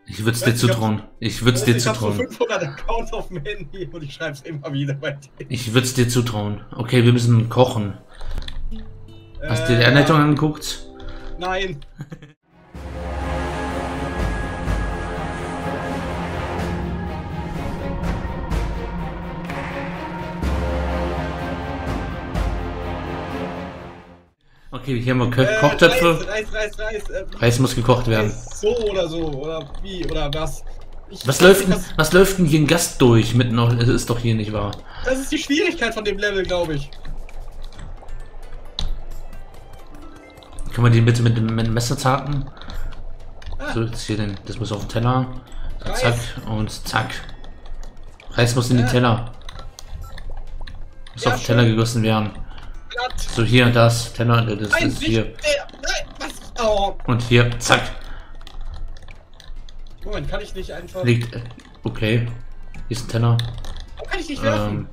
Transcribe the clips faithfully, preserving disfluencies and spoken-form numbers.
Ich würde es dir zutrauen. Ich würde es dir zutrauen. Ich habe so fünfhundert Accounts auf dem Handy und ich schreibe es immer wieder bei dir. Ich würde es dir zutrauen. Okay, wir müssen kochen. Hast du dir die Äh, Anleitung angeguckt? Nein. Okay, hier haben wir Ko Äh, Kochtöpfe. Reis, Reis, Reis, Reis. Äh, Reis muss gekocht werden. So oder so, oder wie, oder was? Ich Was weiß läuft, nicht, denn, was läuft denn hier ein Gast durch? Mitten noch, ist doch hier nicht wahr. Das ist die Schwierigkeit von dem Level, glaube ich. Können wir den bitte mit dem, mit dem Messer zacken? Ah. So, jetzt hier den, das muss auf den Teller. Reis. Zack und zack. Reis muss in den Ja. Teller. Muss Ja, auf den Teller schön. gegossen werden. Blatt. So, hier, das, Teller, das Nein, ist nicht hier. der. Nein, was? Oh. Und hier, zack. Moment, kann ich nicht einfach. Liegt. äh, Okay. Hier ist ein Teller. Warum kann ich nicht werfen? Ähm,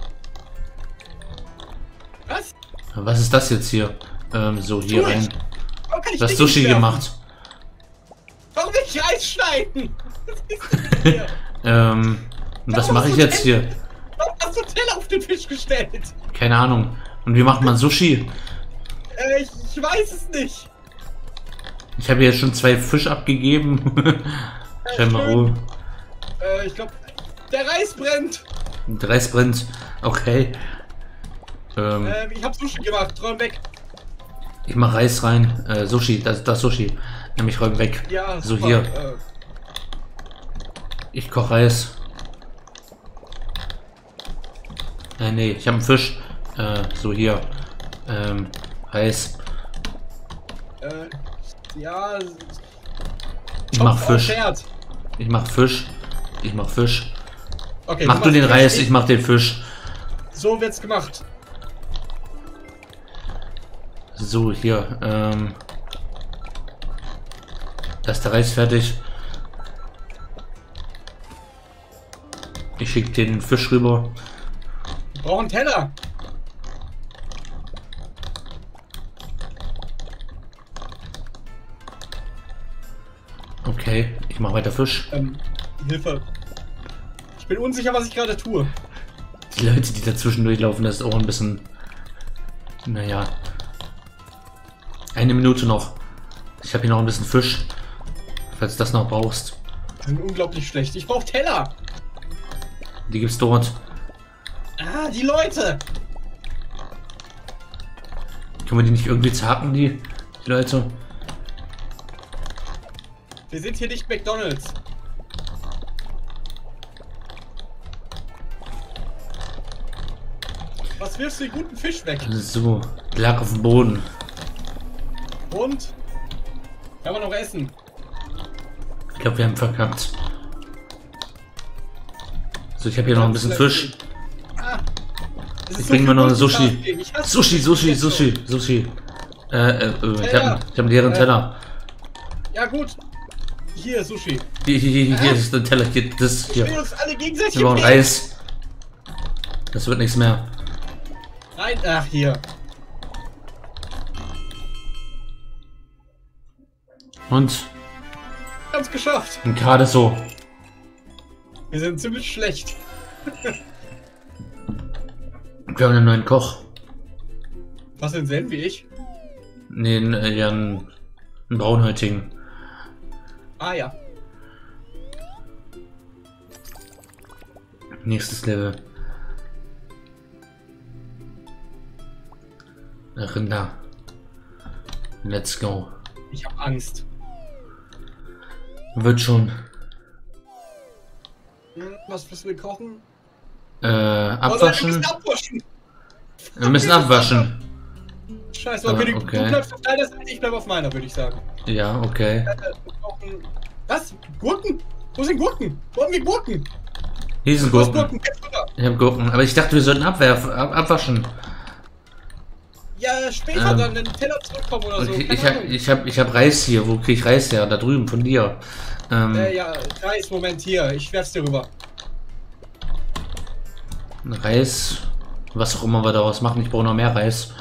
Was? was ist das jetzt hier? Ähm, so, hier Tu ich. rein. Warum kann ich Du hast nicht Sushi werfen? gemacht. Warum will ich Reis schneiden? Was ist denn hier? Ähm, und was Warum mache hast ich du jetzt Teller- hier? Warum hast du Teller auf den Fisch gestellt? Keine Ahnung. Und wie macht man Sushi? Äh, ich, ich weiß es nicht. Ich habe jetzt schon zwei Fisch abgegeben. Schau mal schön. Ruhe. Äh, ich glaube, der Reis brennt. Der Reis brennt. Okay. Ähm, Äh, ich habe Sushi gemacht. Räum weg. ich mache Reis rein. Äh, Sushi, das das Sushi. Nämlich räum weg. Ja, So super. hier. Äh, Ich koche Reis. Äh, nee, ich habe einen Fisch. Äh, so hier. Ähm, Reis. äh, ja. Ich mach Topf auf Fisch. Herd. Ich mach Fisch. Ich mach Fisch. Okay, Mach du machst den Fisch, Reis, ich mach den Fisch. So wird's gemacht. So, hier. Ähm, da ist der Reis fertig. Ich schicke den Fisch rüber. Wir brauchen einen Teller. Okay, ich mache weiter Fisch. Ähm, Hilfe. Ich bin unsicher, was ich gerade tue. Die Leute, die dazwischen durchlaufen, das ist auch ein bisschen... Naja. Eine Minute noch. Ich habe hier noch ein bisschen Fisch. Falls du das noch brauchst. Die sind unglaublich schlecht. Ich brauche Teller. Die gibt's dort. Ah, die Leute. Können wir die nicht irgendwie zacken, die, die Leute? Wir sind hier nicht McDonald's. Was wirfst du den guten Fisch weg? So, lag auf dem Boden. Und? Kann man noch essen? Ich glaube, wir haben verkackt. So, ich habe hier noch ein bisschen Fisch. Ah, es ist Jetzt so bringen wir viel noch eine Multitasking. Sushi. Ich hasse Sushi, Sushi, jetzt schon. Sushi, Sushi. Äh, äh, äh ich Teller. habe ich hab einen leeren Äh. Teller. Ja gut. Hier, Sushi. Hier, hier, hier, hier ist der Teller. Hier, das Ich hier. will uns alle gegenseitig Wir brauchen im Reis. Das wird nichts mehr. Nein, ach hier. Und Wir haben es geschafft. gerade so. Wir sind ziemlich schlecht. Wir haben einen neuen Koch. Was denn Zen wie ich? Nee, einen, äh, ja, einen, einen braunhäutigen. Ah ja. Nächstes Level. Rinder. Let's go. Ich habe Angst. Wird schon. Hm, was müssen wir kochen? Äh, Oh nein, wir abwaschen. müssen abwaschen. Wir müssen abwaschen. Scheiße, okay, Ah, du, okay. du bleibst auf deiner Seite, ich bleib auf meiner, würde ich sagen. Ja, okay. Äh, wir brauchen- Was? Gurken? Wo sind Gurken? Wo haben wir Gurken? Hier sind Wo ist Gurken. Gurken? Jetzt rüber. Ich hab Gurken. Aber ich dachte, wir sollten abwerfen, ab, abwaschen. Ja, später Ähm, dann den Teller zurückkommen oder so. Okay, keine ich hab, Ahnung. ich hab, ich hab Reis hier. Wo krieg ich Reis her? Da drüben, von dir. Ähm, Äh, ja, Reis, Moment, hier. Ich werf's dir rüber. Reis. Was auch immer wir daraus machen. Ich brauche noch mehr Reis.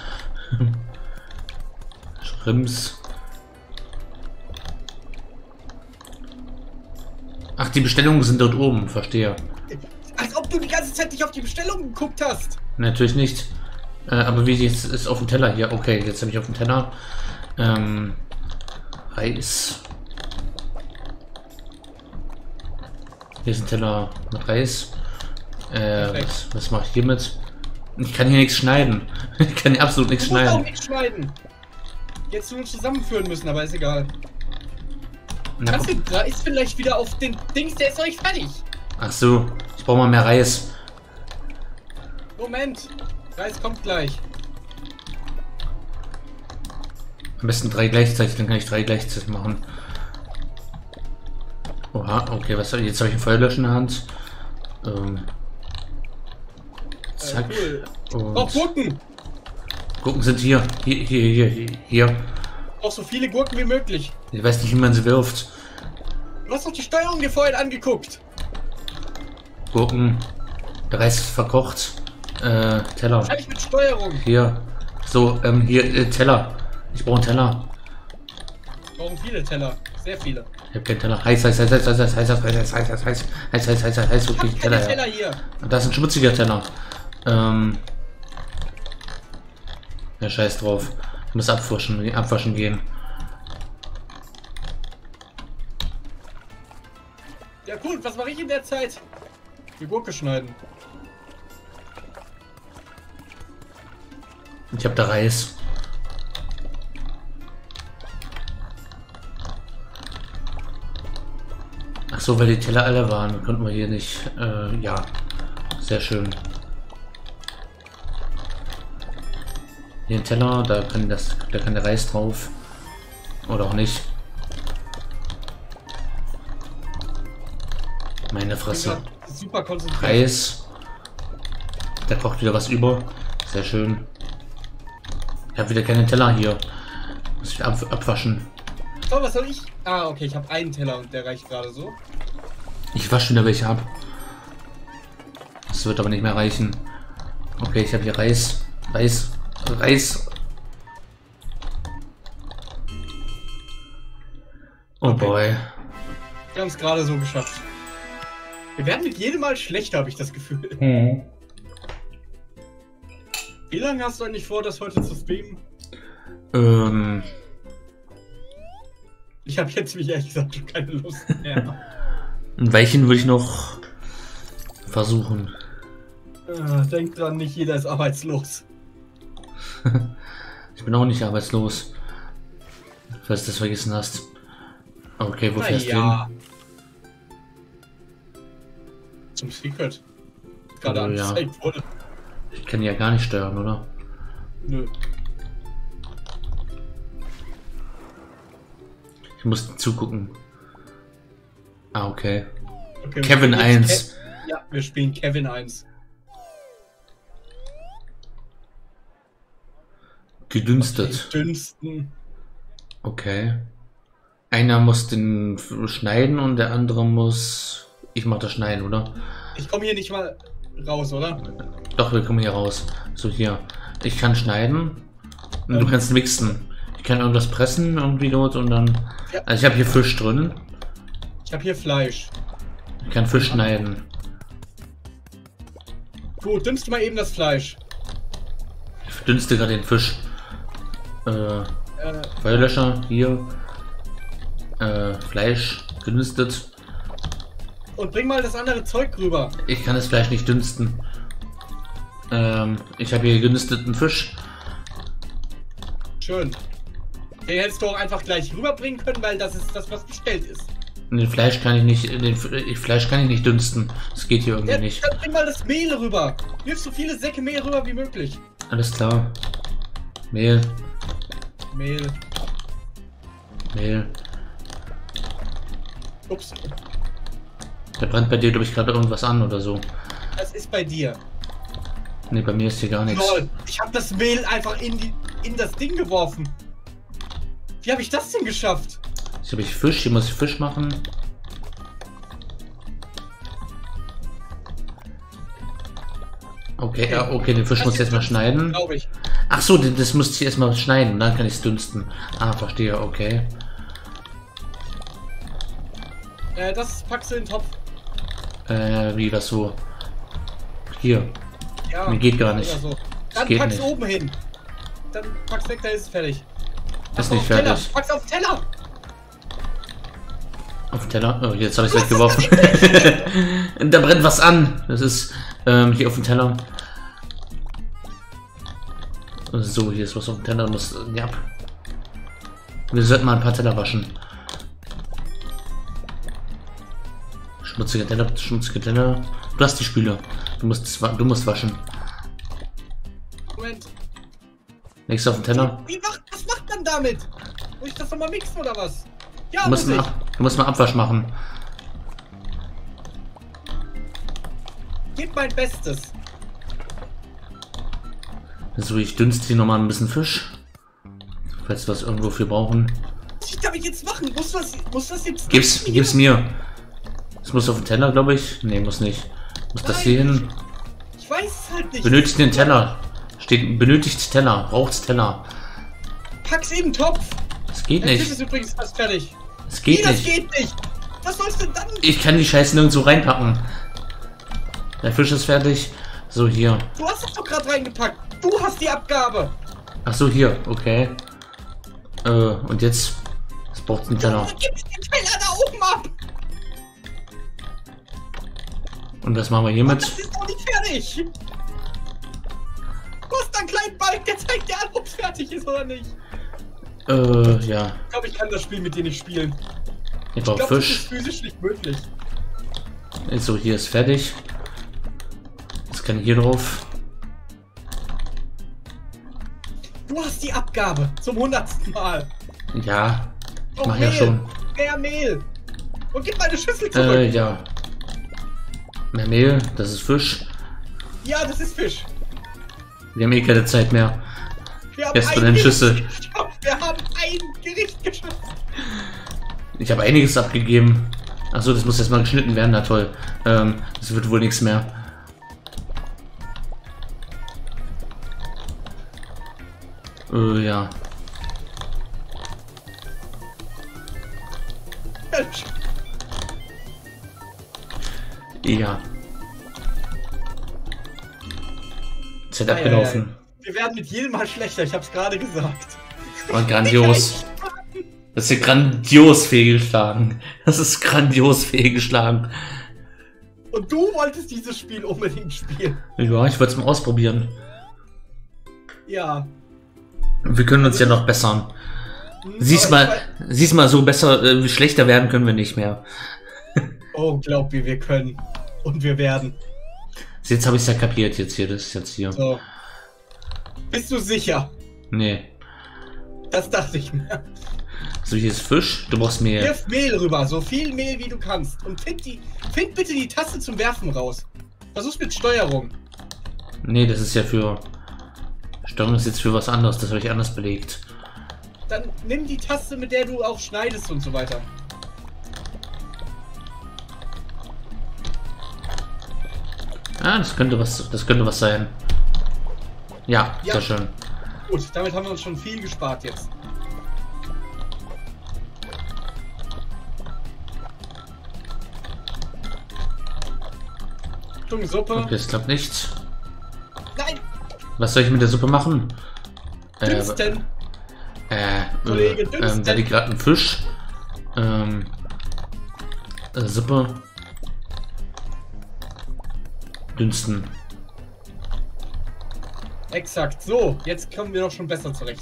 Shrimps. Ach, die Bestellungen sind dort oben, verstehe. Als ob du die ganze Zeit nicht auf die Bestellung geguckt hast. Natürlich nicht. Äh, aber wie jetzt ist auf dem Teller hier. Okay, jetzt habe ich auf dem Teller ähm, Reis. Hier ist ein Teller mit Reis. Äh, was, was mache ich hier mit? Ich kann hier nichts schneiden. Ich kann hier absolut nichts du musst schneiden. Auch nichts schneiden. Jetzt nur zusammenführen müssen, aber ist egal. Na, Kannst du Reis vielleicht wieder auf den Dings, der ist noch nicht fertig. ach so, ich brauche mal mehr Reis. Moment. Reis kommt gleich. Am besten drei gleichzeitig, dann kann ich drei gleichzeitig machen. Oha, okay, was soll ich? Jetzt habe ich ein Feuerlöscher in der Hand. Ähm, zack. Äh, cool. Und Oh, Gurken! Gurken sind hier. Hier, hier, hier, hier. Auch so viele Gurken wie möglich. Ich weiß nicht, wie man sie wirft. Du hast doch die Steuerung dir vorhin angeguckt. Gurken. Der Reis ist verkocht. Äh, Teller. Wahrscheinlich mit Steuerung. Hier. So, ähm, hier, äh, Teller. Ich brauche einen Teller. Warum viele Teller? Sehr viele. Ich habe keinen Teller. Heiß, heiß, heiß, heiß, heiß, heiß, heiß, heiß, heiß, heiß, heiß, heiß, heiß, heiß, heiß, heiß, heiß, okay, Ich hab Teller, keine ja. Teller hier. Da ist ein schmutziger Teller. Ähm. Ja, scheiß drauf. Ich muss abwaschen, abwaschen gehen. Ja gut, was mache ich in der Zeit? Die Gurke schneiden. Ich habe da Reis. Ach so, weil die Teller alle waren, konnten wir hier nicht. Äh, ja, sehr schön. Hier ein Teller, da kann das, da kann der Reis drauf. Oder auch nicht. Meine Fresse. Super konzentriert. Reis. Da kocht wieder was über. Sehr schön. Ich habe wieder keine Teller hier. Muss ich ab, abwaschen. So, was soll ich? Ah, okay, ich habe einen Teller und der reicht gerade so. Ich wasche wieder welche ab. Das wird aber nicht mehr reichen. Okay, ich habe hier Reis. Reis. Reis. Oh Okay. boy. Wir haben es gerade so geschafft. Wir werden mit jedem Mal schlechter, habe ich das Gefühl. Hm. Wie lange hast du eigentlich vor, das heute zu streamen? Ähm. Ich habe jetzt, wie ehrlich gesagt, schon keine Lust mehr. Ein Weilchen würde ich noch versuchen. äh, denk dran, nicht jeder ist arbeitslos. Ich bin auch nicht arbeitslos. Falls du das vergessen hast. Okay, wo Na fährst ja. du hin? Zum Secret. Gerade Oh, angezeigt ja. wurde. Ich kann ja gar nicht steuern, oder? Nö. Ich muss zugucken. Ah, okay. Okay, wir Kevin spielen jetzt eins. Ke ja, wir spielen Kevin eins. Gedünstet. Okay, dünsten. Okay. Einer muss den f- schneiden und der andere muss... Ich mach das Schneiden, oder? Ich komme hier nicht mal raus, oder? Doch, wir kommen hier raus. So, hier. Ich kann schneiden. Und du Ähm. kannst mixen. Ich kann irgendwas pressen irgendwie dort und dann... Ja. Also ich habe hier Fisch drin. Ich habe hier Fleisch. Ich kann Fisch schneiden. Gut, dünnst mal eben das Fleisch. Ich verdünste gerade den Fisch. Äh, Äh, Feuerlöscher, hier. Äh, Fleisch, gedünstet. und bring mal das andere Zeug rüber. Ich kann das Fleisch nicht dünsten. Ähm, ich habe hier gedünsteten Fisch. Schön. Den hättest du auch einfach gleich rüberbringen können, weil das ist das, was bestellt ist. Den Fleisch kann ich nicht, den F- ich- Fleisch kann ich nicht dünsten. Das geht hier irgendwie Ja, nicht. dann bring mal das Mehl rüber. Wirf so viele Säcke Mehl rüber wie möglich. Alles klar. Mehl, Mehl. Mehl. Ups. Da brennt bei dir, glaube ich, gerade irgendwas an oder so. Das ist bei dir. Ne, bei mir ist hier gar nichts. Lol. Ich habe das Mehl einfach in, die, in das Ding geworfen. Wie habe ich das denn geschafft? Jetzt habe ich Fisch, hier muss ich Fisch machen. Okay, ja, okay, den Fisch muss ich erstmal schneiden. Glaube ich. Ach so, den- das muss ich erstmal schneiden, dann kann ich es dünsten. Ah, verstehe, okay. Äh, das packst du in den Topf. Äh, wie das so? Hier. Ja. Nee, geht gar nicht. So. Das Dann geht packst nicht. oben hin. Dann packst weg, da ist es fertig. Ist Ach, nicht auf Teller. fertig. Pack's auf den Teller. Auf den Teller? Oh, jetzt habe ich es weggeworfen. Da brennt was an. Das ist ähm, hier auf dem Teller. So, hier ist was auf dem Teller. Muss, ja. Wir sollten mal ein paar Teller waschen. Schmutzige Teller, schmutzige Teller. Du hast die Spüle. Du musst, du musst waschen. Moment. Nächstes auf den Teller. Wie, wie macht, was macht man damit? Muss ich das nochmal mixen oder was? Ja, Du musst, muss mal, ich. ab, du musst mal Abwasch machen. Gib mein Bestes. So, ich dünste hier nochmal ein bisschen Fisch. Falls wir es irgendwo für brauchen. Was ich damit jetzt machen? Muss das, muss das jetzt... Gib's, gib's mir. Das muss auf den Teller, glaube ich. Nee, muss nicht. Muss das Nein, hier hin. Ich weiß es halt nicht. Benötigt den Teller. Steht, benötigt Teller. Braucht's Teller. Pack's eben Topf. Das geht Der Fisch nicht. ist übrigens fast fertig. Das Wie, geht das nicht. geht nicht. Was sollst du denn dann? Ich kann die Scheiße nirgendwo reinpacken. Der Fisch ist fertig. So, hier. Du hast es doch gerade reingepackt. Du hast die Abgabe. Ach so, hier. Okay. Äh, und jetzt. Es braucht einen Teller. Du gibst den Teller da oben ab. Und was machen wir hiermit? Das ist doch nicht fertig. Du hast da einen kleinen Balken, der zeigt dir an, ob es fertig ist oder nicht. Äh, ja. Ich glaube, ich kann das Spiel mit dir nicht spielen. Ich Ich brauche glaube, das ist Fisch. physisch nicht möglich. So, hier ist fertig. Das kann ich hier drauf. Du hast die Abgabe zum hundertsten Mal. Ja. Ich Noch mach ja Mehl. schon. Mehr Mehl. Und gib meine Schüssel zurück. Äh, ja. Mehr Mehl, das ist Fisch. Ja, das ist Fisch. Wir haben eh keine Zeit mehr. Wir haben Erst ein von den Gericht Schüssel. geschafft. Wir haben ein Gericht geschafft. Ich habe einiges abgegeben. Achso, das muss jetzt mal geschnitten werden, na toll. Ähm, das wird wohl nichts mehr. Äh, ja. Ja. Zeit abgelaufen. Wir werden mit jedem Mal schlechter, ich hab's gerade gesagt. War grandios. Das ist ja grandios fehlgeschlagen. Das ist grandios fehlgeschlagen. Und du wolltest dieses Spiel unbedingt spielen. Ja, ich wollte es mal ausprobieren. Ja. Wir können uns ja noch bessern. Hm, Siehst aber mal, siehst mal, so besser, äh, schlechter werden können wir nicht mehr. Oh, glaub mir, wir können. Und wir werden. Jetzt habe ich es ja kapiert, jetzt hier, das ist jetzt hier. So. Bist du sicher? Nee. Das dachte ich mir. So, hier ist Fisch, du brauchst Mehl. Wirf Mehl rüber, so viel Mehl wie du kannst. Und find, die, find bitte die Taste zum Werfen raus. Versuch's mit Steuerung. Nee, das ist ja für... Steuerung ist jetzt für was anderes, das habe ich anders belegt. Dann nimm die Taste, mit der du auch schneidest und so weiter. Ah, das könnte was, das könnte was sein. Ja, Ja. sehr schön. Gut, damit haben wir uns schon viel gespart jetzt. Achtung, Suppe. Okay, das klappt nicht. Nein, Was soll ich mit der Suppe machen? Äh, dünsten. äh, Kollege, äh, dünsten. ähm, da liegt gerade ein Fisch. Ähm, äh, Suppe. Dünsten. Exakt, so. Jetzt kommen wir doch schon besser zurecht.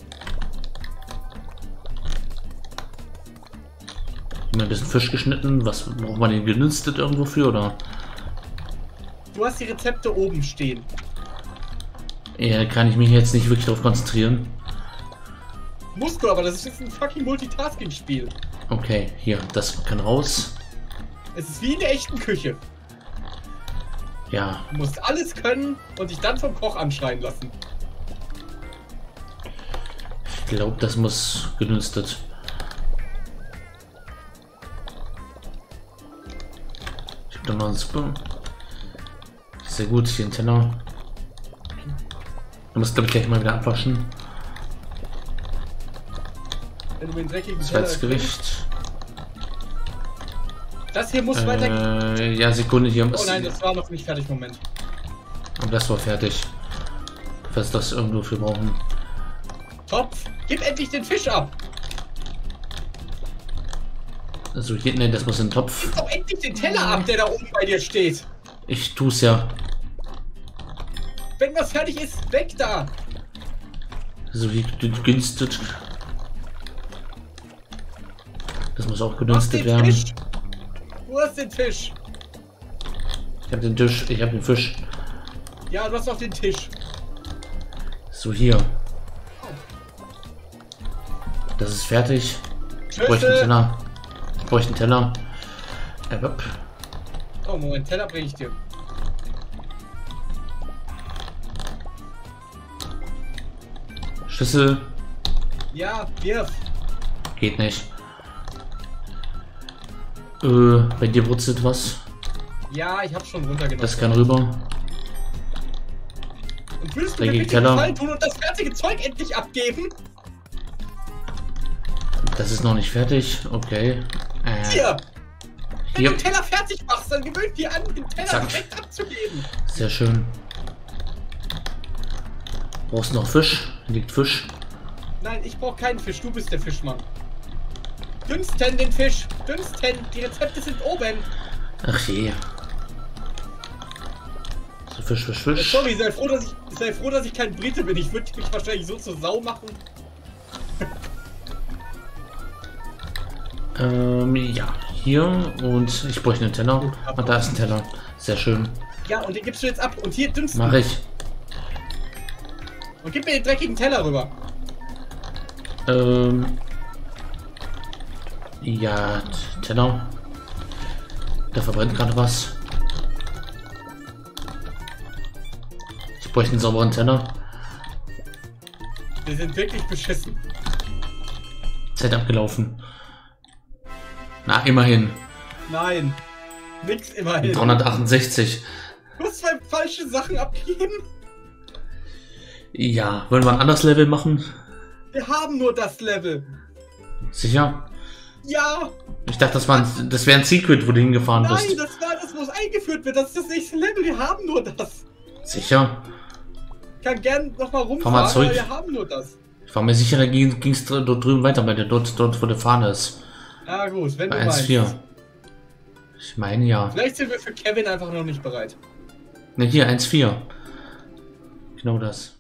Mal ein bisschen Fisch geschnitten. Was braucht man den gedünstet irgendwo für, oder? Du hast die Rezepte oben stehen. Ja, kann ich mich jetzt nicht wirklich darauf konzentrieren. Musst du, aber das ist ein fucking Multitasking-Spiel. Okay, hier, das kann raus. Es ist wie in der echten Küche. Ja, Du musst alles können und dich dann vom Koch anschreien lassen. ich glaube, das muss gedünstet. Ich habe da noch eine Suppe. Sehr gut, hier ein Teller. Du musst, glaube ich, gleich mal wieder abwaschen. Wenn du den dreckigen Zweites Teller Gericht. Das hier muss weiter... Äh, ja, Sekunde, hier Oh muss... nein, das war noch nicht fertig, Moment. Und das war fertig. Was das irgendwo für brauchen. Topf, gib endlich den Fisch ab! Also hier, ne, das muss in den Topf. Gib doch endlich den Teller ab, der da oben bei dir steht! Ich tu's ja. Wenn was fertig ist, weg da! So wie gedünstet. Das muss auch Du hast gedünstet den werden. Fisch! Du hast den Fisch! Ich habe den Tisch, ich habe den Fisch. Ja, du hast auch den Tisch. So hier. Das ist fertig. Ich bräuchte einen Teller. Ich bräuchte einen Teller. Äh, wupp. Oh, Moment, Teller bringe ich dir. Schüssel. Ja, wirf. Geht nicht. Äh, bei dir brutzelt was. Ja, ich hab's schon runtergenommen. Das kann rüber. Und würdest du Der mir bitte Teller. Gefallen tun und das fertige Zeug endlich abgeben? Das ist noch nicht fertig. Okay. Äh, Hier! Wenn hier. du den Teller fertig machst, dann gewöhn dir an, den Teller Zack. direkt abzugeben. Sehr schön. Brauchst du noch Fisch? Hier liegt Fisch. Nein, ich brauche keinen Fisch, du bist der Fischmann. Dünsten den Fisch, dünsten, die Rezepte sind oben. Ach je. So, Fisch, Fisch, Fisch. Sorry, sei froh, dass ich, sei froh, dass ich kein Brite bin. Ich würde mich wahrscheinlich so zur Sau machen. Ähm, ja. Hier und ich bräuchte einen Teller. Und da ist ein Teller. Sehr schön. Ja, und den gibst du jetzt ab. Und hier dünsten. Mach ich. Und gib mir den dreckigen Teller rüber. Ähm. Ja, Teller. Da verbrennt gerade was. Ich bräuchte einen sauberen Teller. Wir sind wirklich beschissen. Zeit abgelaufen. Na, immerhin. Nein. Nix immerhin. dreihundertachtundsechzig. Du hast zwei falsche Sachen abgegeben. Ja, wollen wir ein anderes Level machen? Wir haben nur das Level. Sicher? Ja. Ich dachte, das, war ein, das wäre ein Secret, wo du hingefahren Nein, bist. das war das, wo es eingeführt wird. Das ist das nächste Level. Wir haben nur das. Sicher? Ich kann gern nochmal rumfahren, Fahr mal zurück. aber wir haben nur das. Ich war mir sicher, da ging es dort drüben weiter, bei der dort, dort wo der Fahne ist. Na gut, wenn Bei du eins meinst. vier. Ich meine ja. Vielleicht sind wir für Kevin einfach noch nicht bereit. Ne, hier, eins vier. Genau das.